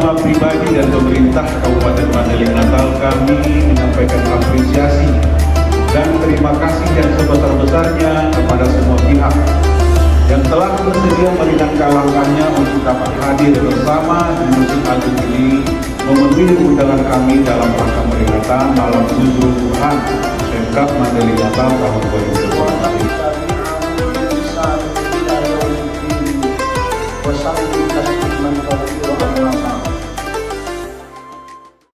nama pribadi dan pemerintah Kabupaten Mandailing Natal, kami menyampaikan apresiasi dan terima kasih yang sebesar-besarnya kepada semua pihak yang telah bersedia meringankan langkahnya untuk dapat hadir bersama di musim agung ini, memenuhi undangan kami dalam rangka peringatan malam Nuzul Quran Pemkab Mandailing Natal tahun 2020.